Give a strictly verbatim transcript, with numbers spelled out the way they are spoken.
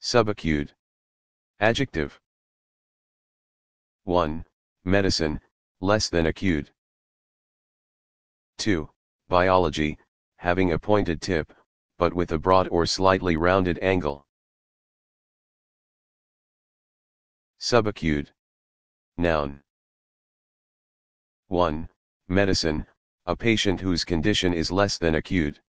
Subacute. Adjective. one. Medicine, less than acute. two. Biology, having a pointed tip, but with a broad or slightly rounded angle. Subacute. Noun. one. Medicine, a patient whose condition is less than acute.